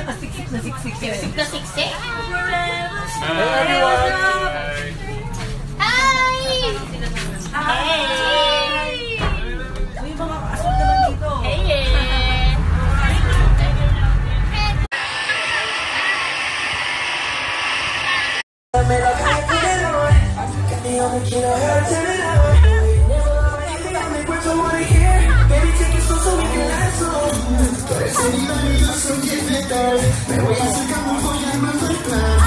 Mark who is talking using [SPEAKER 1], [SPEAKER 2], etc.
[SPEAKER 1] Siksik na siksik.
[SPEAKER 2] Siksik na siksik.
[SPEAKER 3] Hey everyone!
[SPEAKER 2] Hi!
[SPEAKER 1] Hi! May mga asul naman dito.
[SPEAKER 2] Hey!
[SPEAKER 4] Me voy a acercar muy bien, no soy plan.